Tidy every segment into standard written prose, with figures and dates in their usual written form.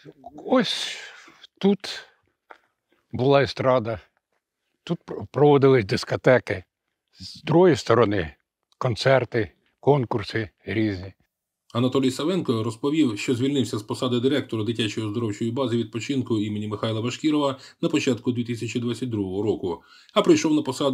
Ось тут була естрада, тут проводились дискотеки. З другої сторони концерти, конкурси різні. Анатолій Савенко розповів, що звільнився з посади директора дитячої оздоровчої бази відпочинку імені Михайла Башкірова на початку 2022 року, а прийшов на посаду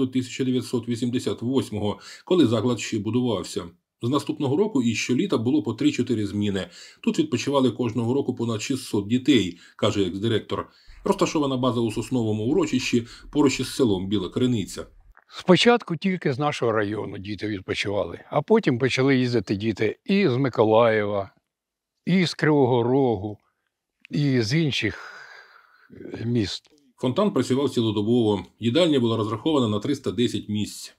1988-го, коли заклад ще будувався. З наступного року і щоліта було по 3-4 зміни. Тут відпочивали кожного року понад 600 дітей, каже екс-директор. Розташована база у Сосновому урочищі поруч із селом Біла Криниця. Спочатку тільки з нашого району діти відпочивали, а потім почали їздити діти і з Миколаєва, і з Кривого Рогу, і з інших міст. Фонтан працював цілодобово. Їдальня була розрахована на 310 місць.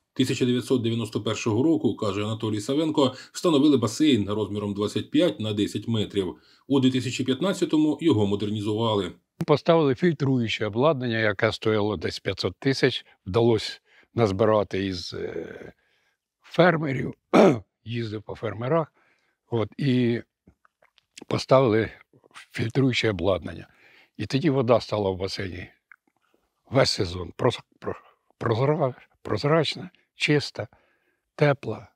1991 року, каже Анатолій Савенко, встановили басейн розміром 25 на 10 метрів. У 2015-му його модернізували. Поставили фільтруюче обладнання, яке стояло десь 500 тисяч. Вдалося назбирати із фермерів, їздив по фермерах, і поставили фільтруюче обладнання. І тоді вода стала в басейні весь сезон прозрачна, чиста, тепла.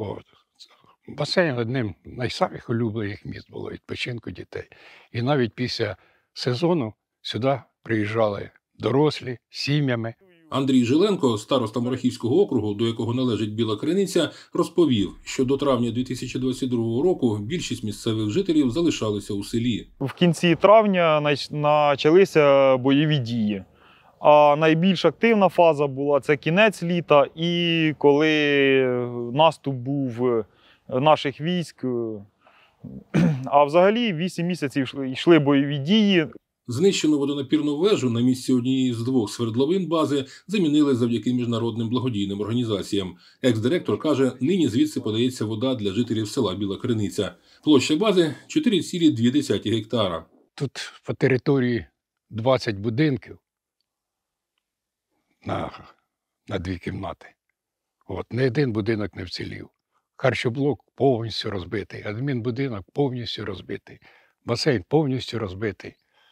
Басейн одним з найсамих улюблених місць було відпочинку дітей. І навіть після сезону сюди приїжджали дорослі з сім'ями. Андрій Жиленко, староста Марахівського округу, до якого належить Біла Криниця, розповів, що до травня 2022 року більшість місцевих жителів залишалися у селі. В кінці травня почалися бойові дії. А найбільш активна фаза була – це кінець літа і коли наступ був наших військ. А взагалі 8 місяців йшли бойові дії. Знищену водонапірну вежу на місці однієї з 2 свердловин бази замінили завдяки міжнародним благодійним організаціям. Екс-директор каже, нині звідси подається вода для жителів села Біла Криниця. Площа бази – 4,2 гектара. Тут по території 20 будинків на 2 кімнати. Не один будинок не вцілів. Харчоблок повністю розбитий, адмінбудинок повністю розбитий, басейн повністю розбитий.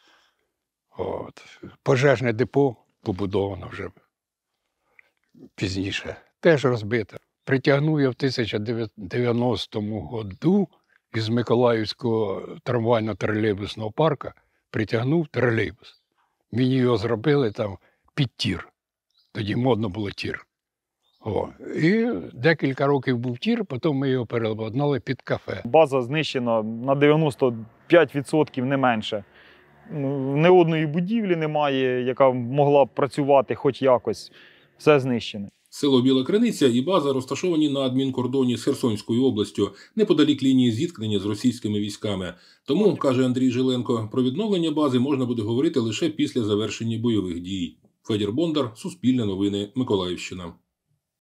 Пожежне депо побудовано вже пізніше, теж розбите. Притягнув я в 1990 году із Миколаївського трамвайно-тролейбусного парку, притягнув тролейбус. Мені його зробили там під тір. Тоді модно було тір. І декілька років був тір, потім ми його переобладнали під кафе. База знищена на 95% не менше. Ні одної будівлі немає, яка могла б працювати хоч якось. Все знищене. Село Біла Криниця і база розташовані на адмінкордоні з Херсонською областю, неподалік лінії зіткнення з російськими військами. Тому, каже Андрій Жиленко, про відновлення бази можна буде говорити лише після завершення бойових дій. Федір Бондар, Суспільне новини, Миколаївщина.